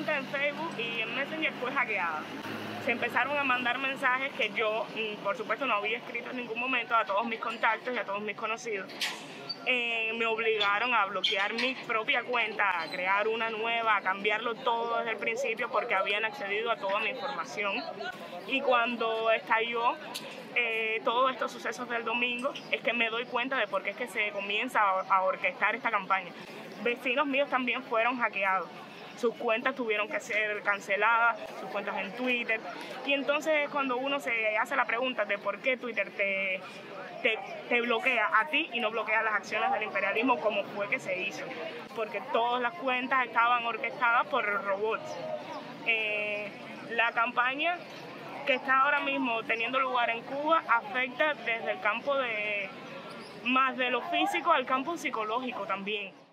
cuenta en Facebook y en Messenger fue hackeada. Se empezaron a mandar mensajes que yo, por supuesto, no había escrito en ningún momento a todos mis contactos y a todos mis conocidos. Me obligaron a bloquear mi propia cuenta, a crear una nueva, a cambiarlo todo desde el principio porque habían accedido a toda mi información. Y cuando estalló todos estos sucesos del domingo, es que me doy cuenta de por qué es que se comienza a orquestar esta campaña. Vecinos míos también fueron hackeados. Sus cuentas tuvieron que ser canceladas, sus cuentas en Twitter. Y entonces cuando uno se hace la pregunta de por qué Twitter te bloquea a ti y no bloquea las acciones del imperialismo, como fue que se hizo. Porque todas las cuentas estaban orquestadas por robots. La campaña que está ahora mismo teniendo lugar en Cuba afecta desde el campo más de lo físico al campo psicológico también.